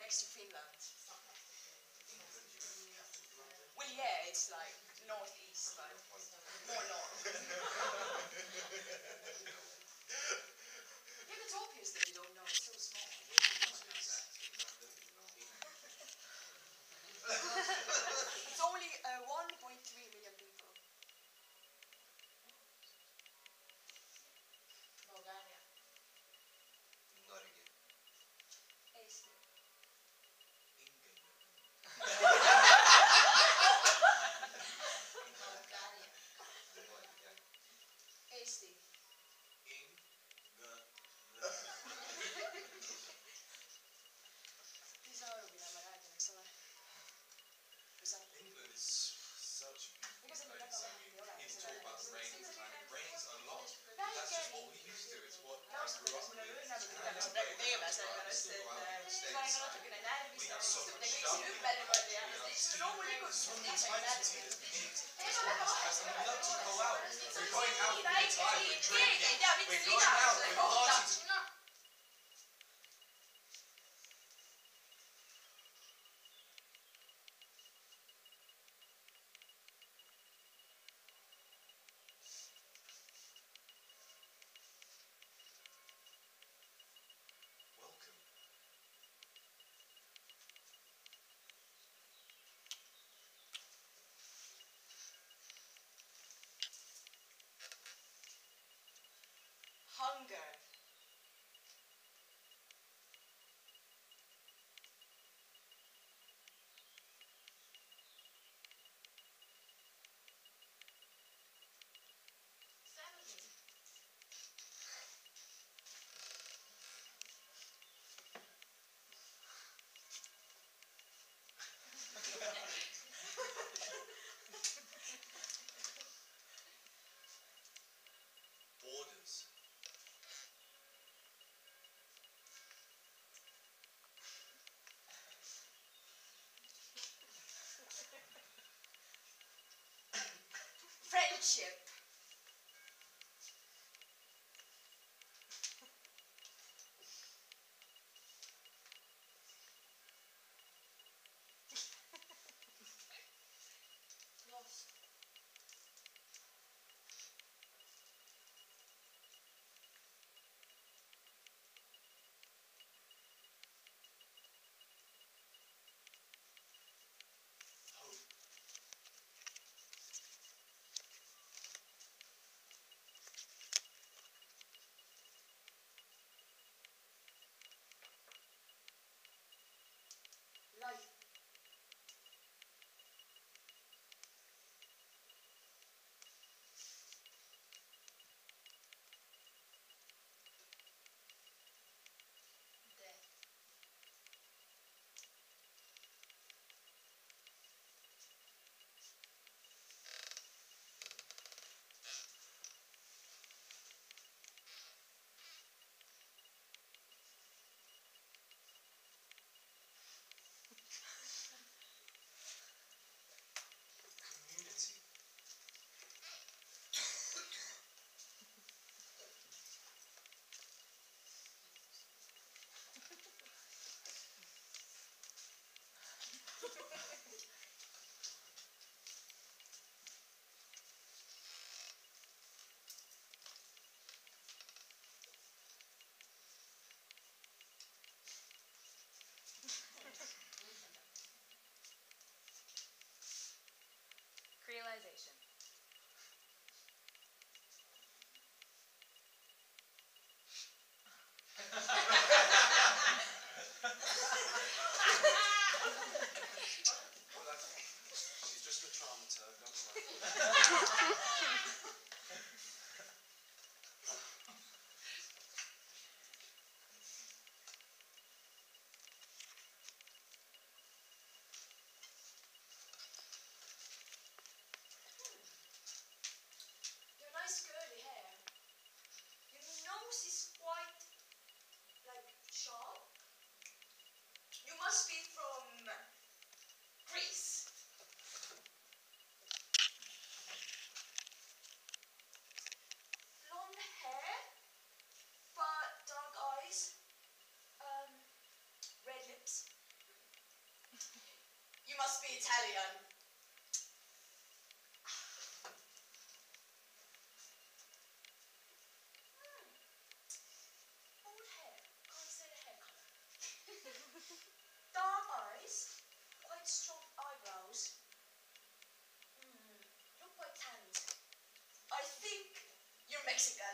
next to Finland. England, you know, capital of London. Well, yeah, it's like northeast, like more north. Yeah, it's obvious that you don't know. It's so small. It's only 1.3 million people. Bulgaria. Not again. Eesti. England. Bulgaria. Eesti. Ei saa aru, mida ma räägin, eks ole. England is such a beautiful place. I mean, people talk about the rain. It rains a lot. That's just what we're used to. It's what I grew up with. We have so much stuff. We have so many entities. I love to go out. We're going out all the time. We're drinking. We're going out. We're partying. Hunger. Borders. be Italian. Old hair. Can't say the hair colour. Dark eyes. Quite strong eyebrows. Look quite tanned. I think you're Mexican.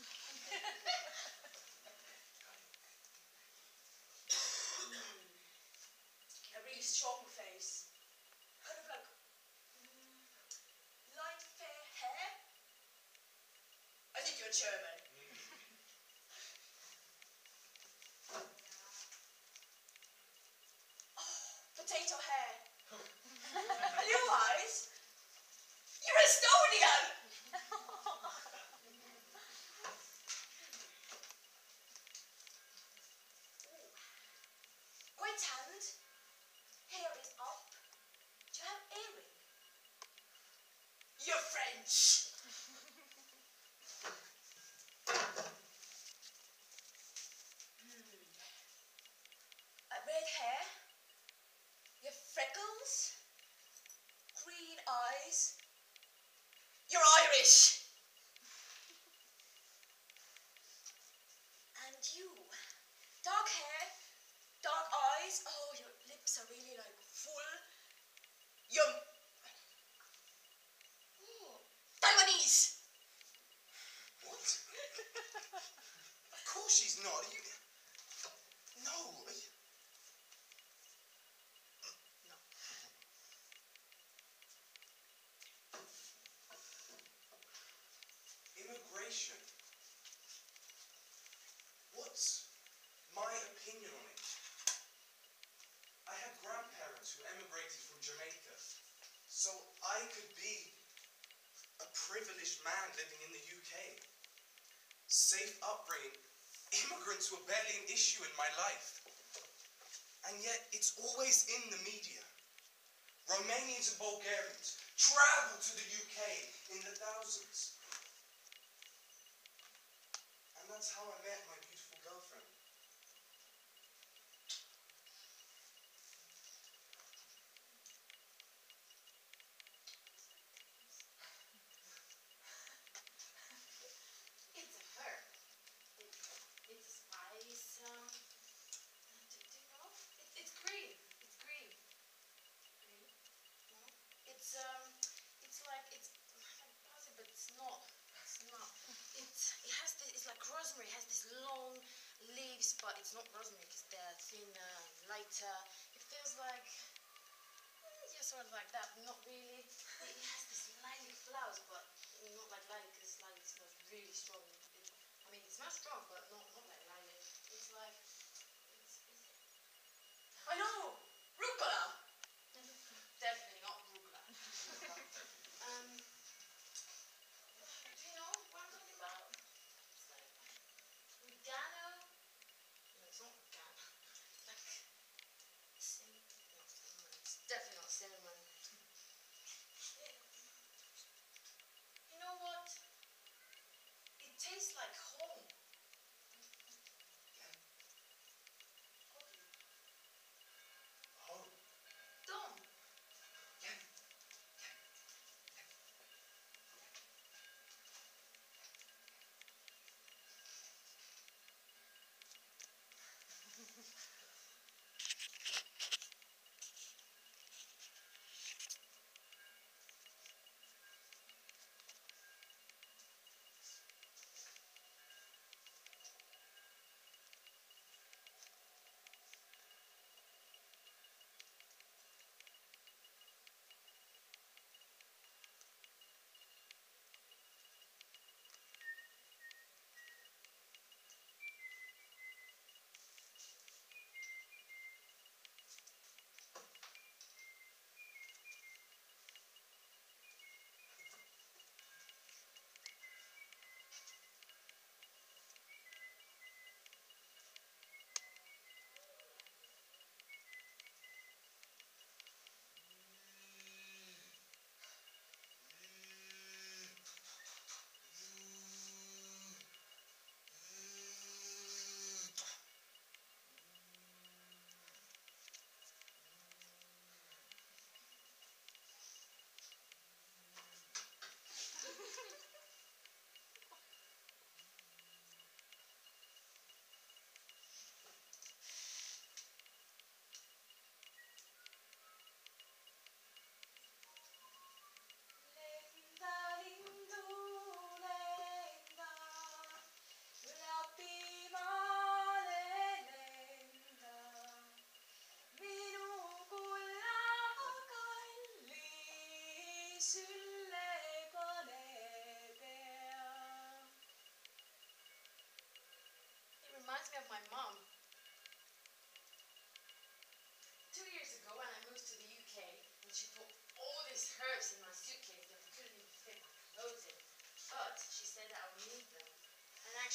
A really strong face. Kind of like light fair hair. I think you're German. Potato hair. Blue eyes. You're Estonian. Quite tanned. Hair is up. Do you have earring? You're French. Red hair. You have freckles. Green eyes. You're Irish. And you. Dark hair. Dark eyes. Oh, your lips are really like full. You're Taiwanese. What? Of course she's not. Are you... No. Are you... No. Immigration. What's my opinion on it? I had grandparents who emigrated from Jamaica, so I could be a privileged man living in the UK. Safe upbringing. Immigrants were barely an issue in my life. And yet, it's always in the media. Romanians and Bulgarians travel to the UK in the thousands. And that's how I met my beautiful girlfriend. It's a herb. It's a spice. Do you know? It's green. It's green. Green? No? It's like basil, but it's not. It's not. It has this. It's like rosemary. It has these long leaves, but it's not rosemary because they're thinner, lighter. It feels like yeah, sort of like that. Not really. It has these lilac flowers, but not like lilac because lilac smells really strong. It smells strong, but not like lilac. It's like I know! Rucola! Definitely not rucola. Do you know what I'm talking about? It's like oregano. No, it's not oregano. Like cinnamon. Not cinnamon. It's definitely not cinnamon. You know what? It tastes like home.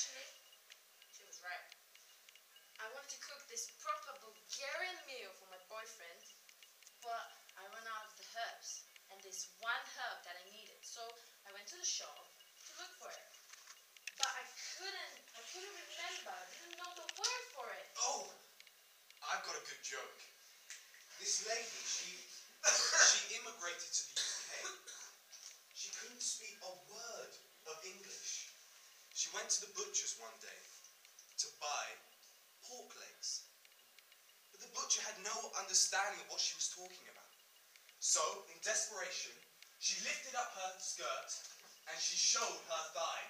Actually, she was right. I wanted to cook this proper Bulgarian meal for my boyfriend, but I ran out of the herbs and this one herb that I needed. So I went to the shop to look for it. But I couldn't remember. I didn't know the word for it. Oh, I've got a good joke. This lady, she immigrated to the UK. She couldn't speak a word of English. She went to the butcher's one day to buy pork legs. But the butcher had no understanding of what she was talking about. So, in desperation, she lifted up her skirt and she showed her thigh.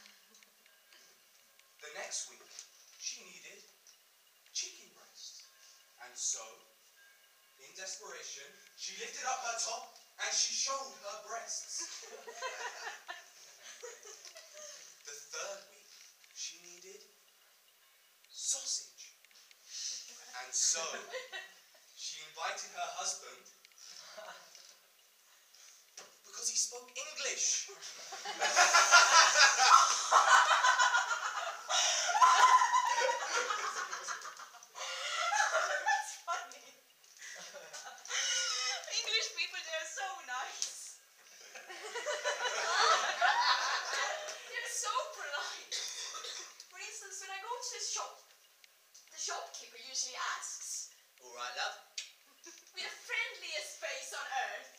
The next week, she needed chicken breast. And so, in desperation, she lifted up her top and she showed her breasts. The third week, she needed sausage. And so, she invited her husband because he spoke English. That's funny. English people, they're so nice. They're so polite. For instance, when I go to the shop, the shopkeeper usually asks, All right, love. with the friendliest face on earth.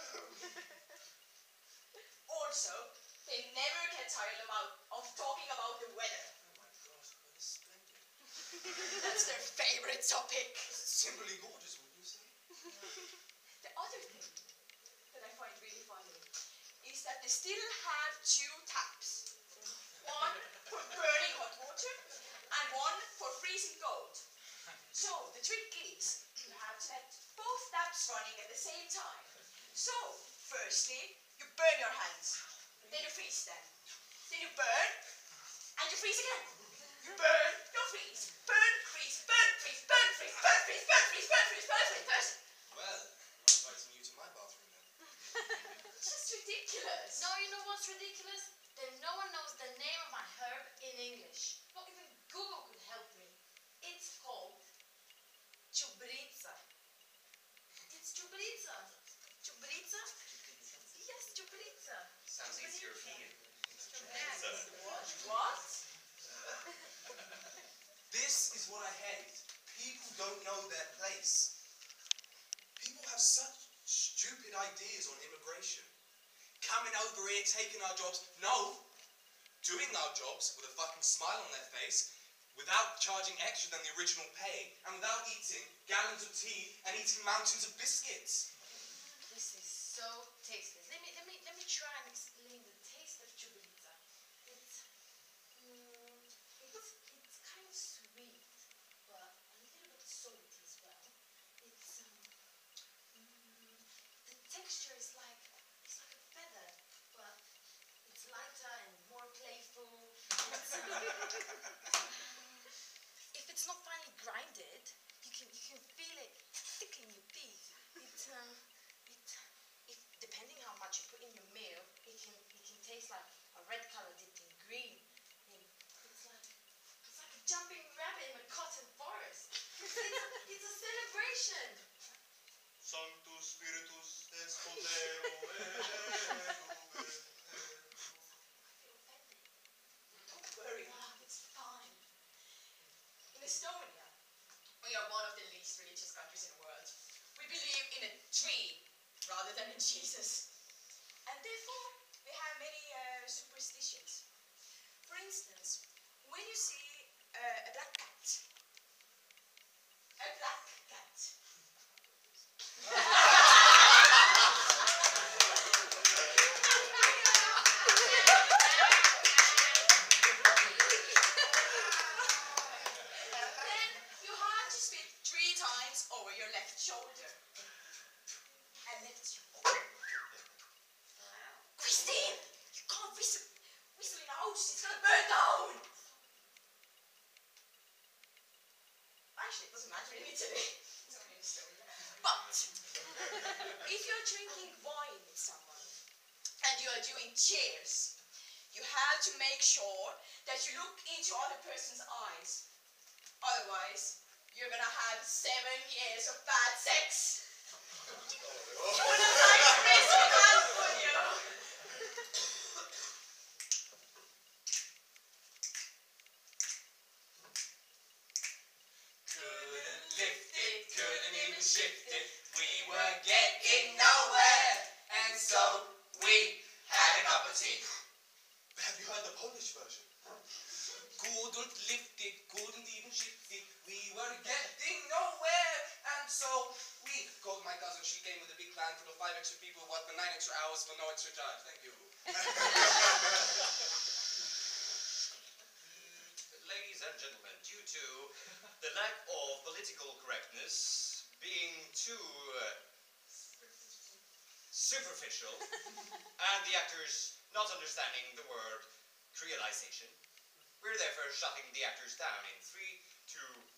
Also, they never get tired of talking about the weather. Oh my gosh, the weather's splendid. That's their favorite topic. Simply gorgeous, wouldn't you say? The other thing that I find really funny is that they still have two taps. One for burning hot water and one for freezing cold. So the trick is you have to have both taps running at the same time. So firstly, you burn your hands, then you freeze them. Then you burn and you freeze again. You burn, you freeze, burn, freeze, burn, freeze, burn, freeze, burn, freeze, burn, freeze, burn, freeze, burn, freeze, burn. Well, I'm not inviting you to my bathroom then. It's just ridiculous. No, you know what's ridiculous? That no one knows the name of my herb in English. Not even Google could help me. It's called chubrica. It's chubrica. Chubrica? Yes, chubrica. Sounds East European. What? This is what I hate. People don't know their place. People have such stupid ideas on immigration. Coming over here, taking our jobs. No. Doing our jobs with a fucking smile on their face, without charging extra than the original pay, and without eating gallons of tea and eating mountains of biscuits. This is so tasteless. Let me try and explain the taste of chubrica. It's kind of sweet, but a little bit salty as well. The texture is like a feather, but it's lighter and more playful. If it's not finely grinded, you can feel it tickling your teeth. Depending how much you put in your meal, it can taste like a red color dipped in green. And it's like a jumping rabbit in a cotton forest. It's a celebration. Sanctus Spiritus et Spondeo Don't worry, it's fine. In Estonia, we are one of the least religious countries in the world. We believe in a tree rather than in Jesus. And therefore, we have many superstitions. For instance, when you see a black cat, then you have to spit 3 times over your left shoulder. And left shoulder. Christine! You can't whistle in a house, it's gonna burn down! Actually, it doesn't matter in Italy. It's only in Estonia. But, if you're drinking wine with someone, and you are doing cheers, You have to make sure that you look into other person's eyes. Otherwise, you're gonna have 7 years of bad sex. You wouldn't like to risk that, would you? Couldn't lift it, couldn't even shift it. We were getting nowhere, and so we had a cup of tea. Have you heard the Polish version? Couldn't lift it, couldn't even shift it. We were getting nowhere, and so we called my cousin. She came with a big plan full of 5 extra people, what, for 9 extra hours for no extra charge. Thank you. Ladies and gentlemen, due to the lack of political correctness being too superficial and the actors not understanding the word creolization, we're therefore shutting the actors down in 3, 2,